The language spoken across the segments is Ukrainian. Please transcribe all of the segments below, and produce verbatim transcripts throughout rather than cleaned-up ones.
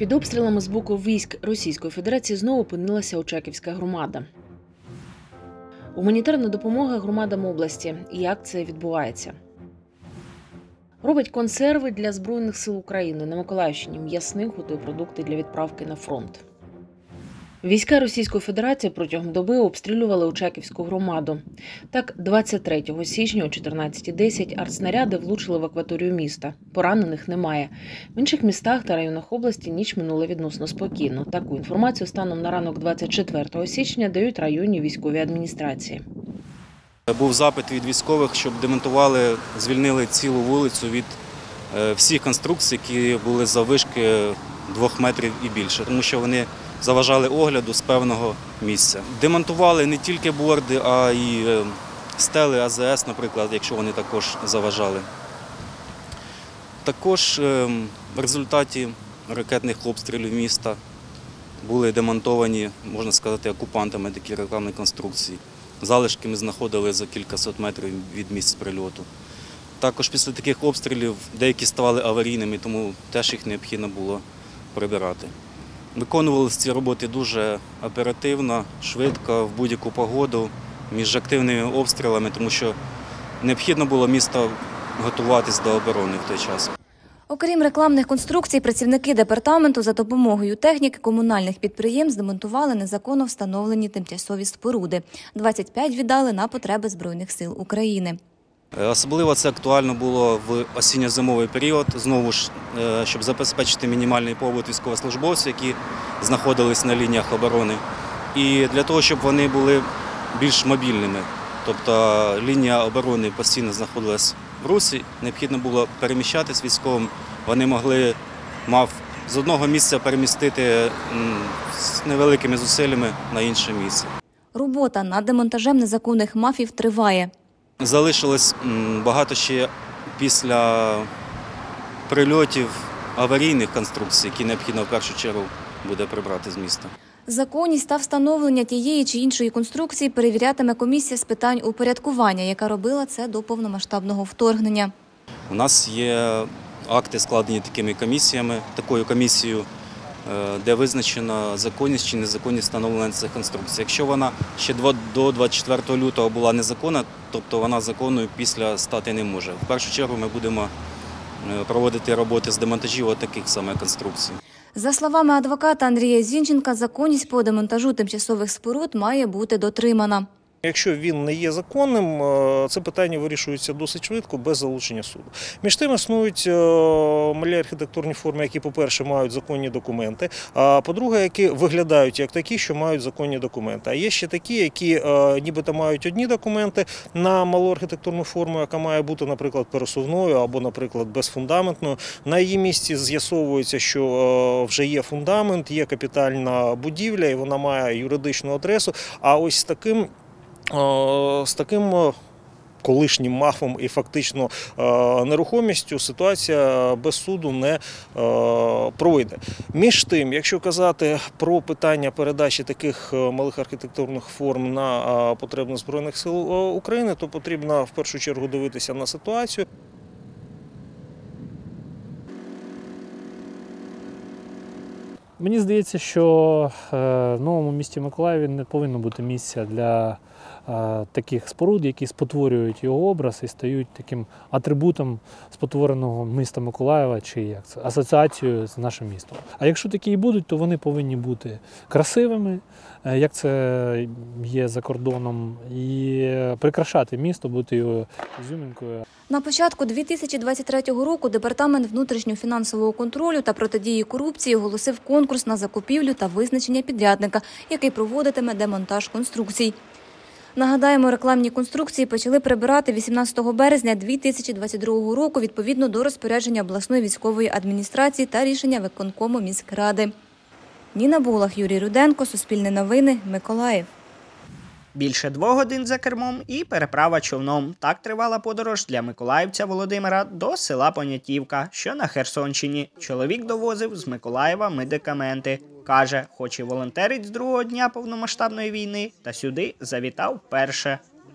Під обстрілами з боку військ Російської Федерації знову опинилася Очаківська громада. Гуманітарна допомога громадам області. Як це відбувається? Робить консерви для Збройних сил України. На Миколаївщині м'ясних готує продукти для відправки на фронт. Війська Російської Федерації протягом доби обстрілювали Очаківську громаду. Так, двадцять третього січня о чотирнадцятій десять артснаряди влучили в акваторію міста. Поранених немає. В інших містах та районах області ніч минула відносно спокійно. Таку інформацію станом на ранок двадцять четвертого січня дають районні військові адміністрації. Був запит від військових, щоб демонтували, звільнили цілу вулицю від всіх конструкцій, які були заввишки двох метрів і більше, тому що вони заважали огляду з певного місця. Демонтували не тільки борди, а й стели А З С, наприклад, якщо вони також заважали. Також в результаті ракетних обстрілів міста були демонтовані, можна сказати, окупантами такі рекламні конструкції. Залишки ми знаходили за кількасот метрів від місць прильоту. Також після таких обстрілів деякі ставали аварійними, тому теж їх необхідно було прибирати. Виконувалися ці роботи дуже оперативно, швидко, в будь-яку погоду, між активними обстрілами, тому що необхідно було місто готуватись до оборони в той час. Окрім рекламних конструкцій, працівники департаменту за допомогою техніки комунальних підприємств демонтували незаконно встановлені тимчасові споруди. двадцять п'ять віддали на потреби Збройних сил України. Особливо це актуально було в осінньо-зимовий період, знову ж, щоб забезпечити мінімальний побут військовослужбовців, які знаходились на лініях оборони, і для того, щоб вони були більш мобільними. Тобто лінія оборони постійно знаходилась в русі, необхідно було переміщатись військовим, вони могли мав з одного місця перемістити з невеликими зусиллями на інше місце. Робота над демонтажем незаконних мафів триває. Залишилось багато ще після прильотів аварійних конструкцій, які необхідно в першу чергу буде прибрати з міста. Законність та встановлення тієї чи іншої конструкції перевірятиме комісія з питань упорядкування, яка робила це до повномасштабного вторгнення. У нас є акти, складені такими комісіями, такою комісією, де визначено законність чи незаконність встановлення цих конструкцій. Якщо вона ще до двадцять четвертого лютого була незаконна, тобто вона законною після стати не може. В першу чергу ми будемо проводити роботи з демонтажів таких саме конструкцій. За словами адвоката Андрія Зінченка, законність по демонтажу тимчасових споруд має бути дотримана. Якщо він не є законним, це питання вирішується досить швидко, без залучення суду. Між тим існують малі архітектурні форми, які, по-перше, мають законні документи, а по-друге, які виглядають як такі, що мають законні документи. А є ще такі, які нібито мають одні документи на малу архітектурну форму, яка має бути, наприклад, пересувною або, наприклад, безфундаментною. На її місці з'ясовується, що вже є фундамент, є капітальна будівля, і вона має юридичну адресу. А ось з таким З таким колишнім мафом і фактично нерухомістю ситуація без суду не пройде. Між тим, якщо казати про питання передачі таких малих архітектурних форм на потреби Збройних сил України, то потрібно в першу чергу дивитися на ситуацію. Мені здається, що в новому місті Миколаєві не повинно бути місця для таких споруд, які спотворюють його образ і стають таким атрибутом спотвореного міста Миколаєва чи як це, асоціацією з нашим містом. А якщо такі і будуть, то вони повинні бути красивими, як це є за кордоном, і прикрашати місто, бути його ізюминкою. На початку дві тисячі двадцять третього року Департамент внутрішньо-фінансового контролю та протидії корупції оголосив конкурс на закупівлю та визначення підрядника, який проводитиме демонтаж конструкцій. Нагадаємо, рекламні конструкції почали прибирати вісімнадцятого березня дві тисячі двадцять другого року відповідно до розпорядження обласної військової адміністрації та рішення виконкому міськради. Ніна Булах, Юрій Руденко, Суспільне новини, Миколаїв. Більше двох годин за кермом і переправа човном. Так тривала подорож для миколаївця Володимира до села Понятівка, що на Херсонщині. Чоловік довозив з Миколаєва медикаменти. Каже, хоч і волонтерить з другого дня повномасштабної війни, та сюди завітав вперше.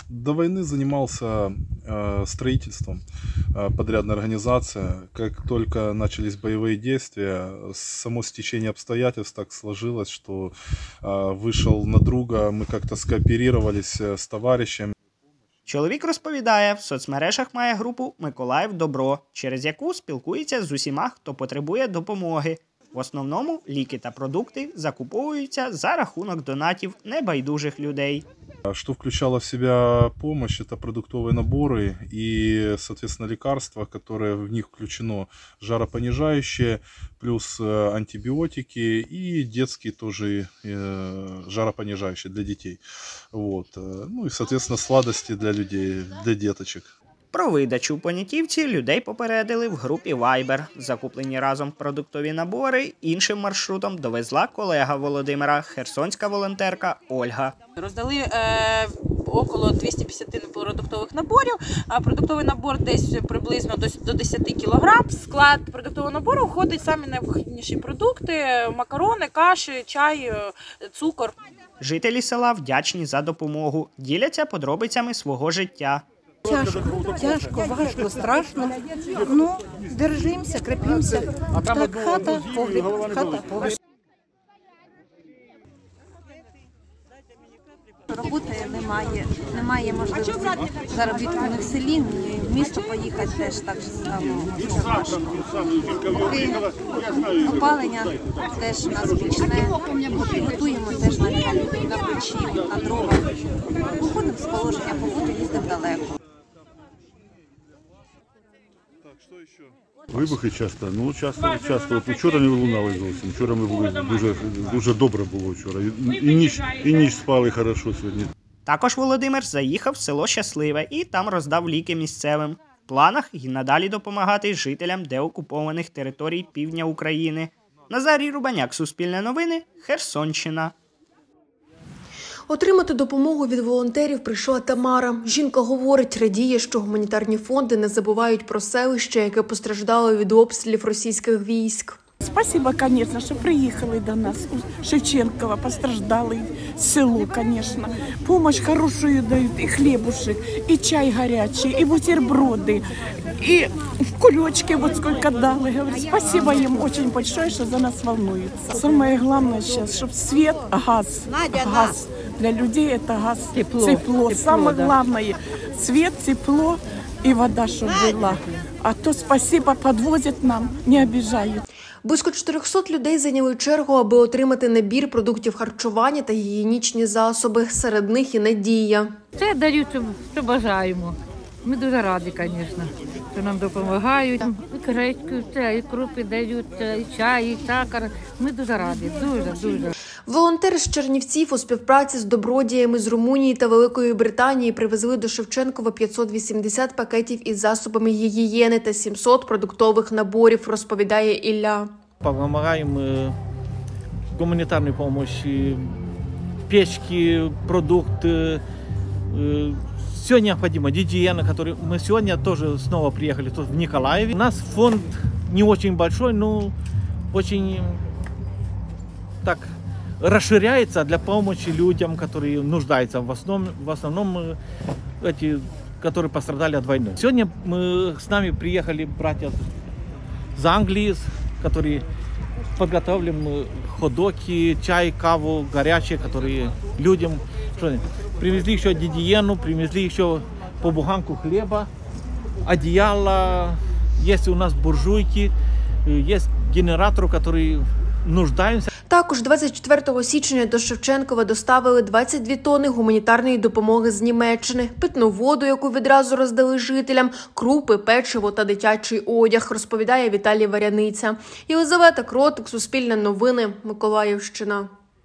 До войны занимался э, строительством, э, подрядная организация. Как только начались боевые действия, само стечение обстоятельств так сложилось, что э, вышел на друга, мы как-то скооперировались с товарищем. Чоловік розповідає, в соцмережах має групу «Миколаїв Добро», через яку спілкується з усіма, хто потребує допомоги. В основному ліки та продукти закуповуються за рахунок донатів небайдужих людей. Что включало в себя помощь, это продуктовые наборы и, соответственно, лекарства, которые в них включено жаропонижающие, плюс антибиотики и детские тоже э, жаропонижающие для детей. Вот. Ну и, соответственно, сладости для людей, для деточек. Про видачу в Понятівці людей попередили в групі Viber. Закуплені разом продуктові набори іншим маршрутом довезла колега Володимира, херсонська волонтерка Ольга. Роздали е, около двісті п'ятдесят продуктових наборів, а продуктовий набор десь приблизно до, до десять кілограм. В склад продуктового набору входять самі найвигідніші продукти – макарони, каші, чай, цукор. Жителі села вдячні за допомогу, діляться подробицями свого життя. Тяжко, тяжко, важко, страшно. Ну, держимося, крепимося. Так, хата, погріб, хата, погріб. Роботи немає, немає можливості заробітку не в селі, в місто поїхати теж так само дуже важко. Поки опалення теж у нас пічне, готуємо теж на, на печі, на дрова. Виходимо з положення погоди, їздимо далеко. Вибухи часто, ну часто, часто. От вчора не лунали зовсім. Вчора ми були дуже, дуже добре було вчора. І ніч, і ніч спали хорошо сьогодні. Також Володимир заїхав в село Щасливе і там роздав ліки місцевим. В планах і надалі допомагати жителям деокупованих територій півдня України. Назарій Рубаняк, Суспільне новини, Херсонщина. Отримати допомогу від волонтерів прийшла Тамара. Жінка говорить, радіє, що гуманітарні фонди не забувають про селище, яке постраждало від обстрілів російських військ. Спасибо, конечно, що приїхали до нас у Шевченкова, постраждали село, конечно. Помощь хорошую дають, і хлібушек, і чай гарячий, і бутерброди, і кульочки вот сколько дали. Говорю, спасибо им очень большое, что за нас волнуются. Самое главное сейчас, чтобы свет, газ, газ. Для людей это газ, тепло. тепло. тепло Самое да. главное, свет, тепло и вода, чтобы была. А то спасибо, подвозят нам, не обижают. Близько чотирьохсот людей зайняли чергу, аби отримати набір продуктів харчування та гігієнічні засоби. Серед них і Надія. Це дають, що бажаємо. Ми дуже раді, звісно, що нам допомагають. І гречку, і крупи дають, і чай, і сахар. Ми дуже раді, дуже, дуже. Волонтери з Чернівців у співпраці з добродіями з Румунії та Великої Британії привезли до Шевченкова п'ятсот вісімдесят пакетів із засобами гігієни та сімсот продуктових наборів, розповідає Ілля. Допомагаємо гуманітарну допомогу, печки, продукти, все необходимо. Гигиена, который мы сегодня тоже снова приехали тут в Николаеве. У нас фонд не очень большой, но очень так расширяется для помощи людям, которые нуждаются в основном, в основном эти, которые пострадали от войны. Сегодня мы, с нами приехали братья из Англии, которые подготовим хот-доги, чай, каву, горячие, которые людям... Привезли еще гигиену, привезли еще по буханку хлеба, одеяло, есть у нас буржуйки, есть генератор, который нуждаемся. Також двадцять четвертого січня до Шевченкова доставили двадцять дві тонни гуманітарної допомоги з Німеччини, питну воду, яку відразу роздали жителям, крупи, печиво та дитячий одяг, розповідає Віталій Варяниця. Єлизавета Кротик, Суспільне новини, Миколаївщина.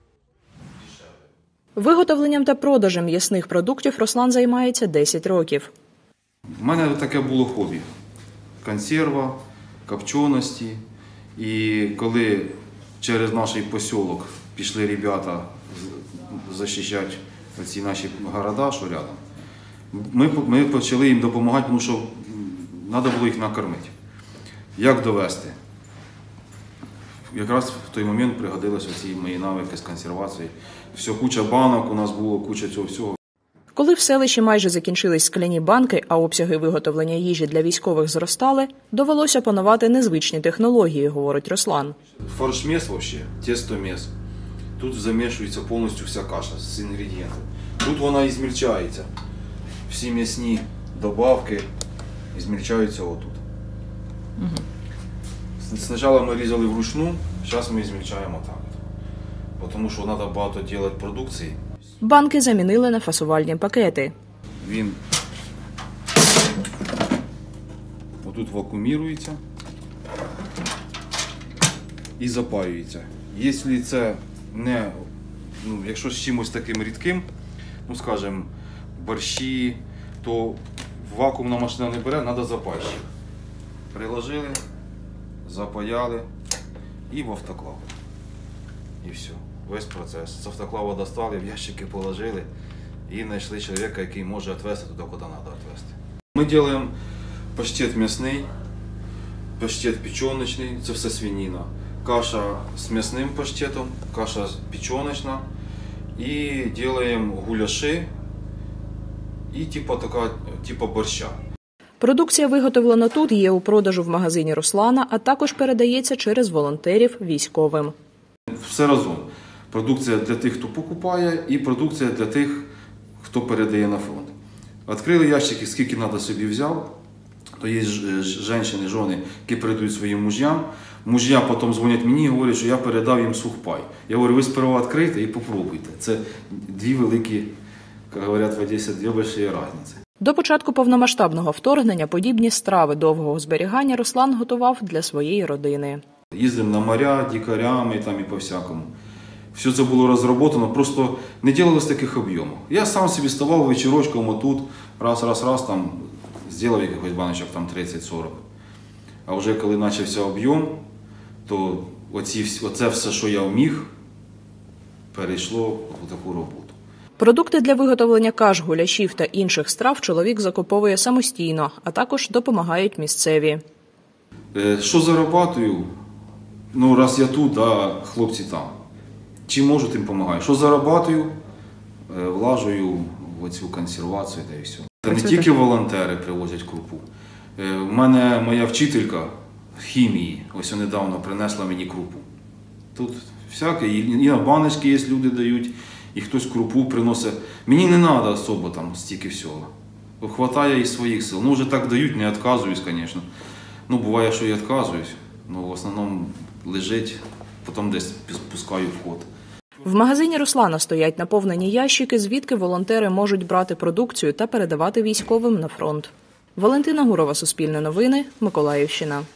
Виготовленням та продажем м'ясних продуктів Руслан займається десять років. У мене таке було хобі – консерва, копченості. І коли через наш посілок пішли ребята захищати ці наші города, що рядом, ми, ми почали їм допомагати, тому що треба було їх накормити. Як довести? Якраз в той момент пригодилися ці мої навики з консервації. Все, куча банок у нас було, куча цього всього. Коли в селищі майже закінчились скляні банки, а обсяги виготовлення їжі для військових зростали, довелося опанувати незвичні технології, говорить Руслан. Фаршмес вообще, тестомес. Тут замішується повністю вся каша з інгредієнтів. Тут вона і змільчається. Всі м'ясні добавки змільчаються отут. Угу. Спочатку ми різали вручну, зараз ми змільчаємо так. Тому що треба багато робити продукції. Банки замінили на фасувальні пакети. Він отут вакуумірується і запаюється. Якщо це не, ну, якщо з чимось таким рідким, ну скажімо, борщі, то вакуумна машина не бере, треба запайщик. Приложили, запаяли і в автоклав. І все. Весь процес. З автоклава достали, в ящики положили і знайшли чоловіка, який може відвезти туди, куди треба відвезти. Ми робимо паштет м'ясний, паштет печеночний, це все свинина. Каша з м'ясним паштетом, каша печеночна. І робимо гуляші і типу, така, типу борща. Продукція, виготовлена тут, є у продажу в магазині Руслана, а також передається через волонтерів військовим. Все разом. Продукція для тих, хто покупає, і продукція для тих, хто передає на фронт. Відкрили ящики, скільки треба собі взяв, то є жінки, жони, які передають своїм мужям. Мужья потім дзвонять мені і говорять, що я передав їм сухпай. Я говорю, ви сперва відкрийте і попробуйте. Це дві великі, як говорять в Одесі, дві великі різниці. До початку повномасштабного вторгнення подібні страви довгого зберігання Руслан готував для своєї родини. Їздимо на моря, дикарями там і по-всякому. Все це було розроблено, просто не робилось таких об'ємів. Я сам собі ставав вечірочком отут, раз-раз-раз, там, зробив якихось баночок там тридцять-сорок. А вже коли почався об'єм, то оці, оце все, що я вміг, перейшло у таку роботу. Продукти для виготовлення каш, гуляшів та інших страв чоловік закуповує самостійно, а також допомагають місцеві. Що заробляю? Ну, раз я тут, а хлопці там. Чим можу, тим допомагаю. Що заробляю, влажую в цю консервацію та і все. Та не тільки волонтери привозять крупу. У мене моя вчителька хімії, ось недавно принесла мені крупу. Тут всяке, і на баночки є, люди дають, і хтось крупу приносить. Мені не треба особо там стільки всього. Хватає і своїх сил. Ну, вже так дають, не відказуюсь, звісно. Ну, буває, що я відказуюсь, але в основному лежить, потім десь пускаю в ход. В магазині Руслана стоять наповнені ящики, звідки волонтери можуть брати продукцію та передавати військовим на фронт. Валентина Гурова, Суспільне новини, Миколаївщина.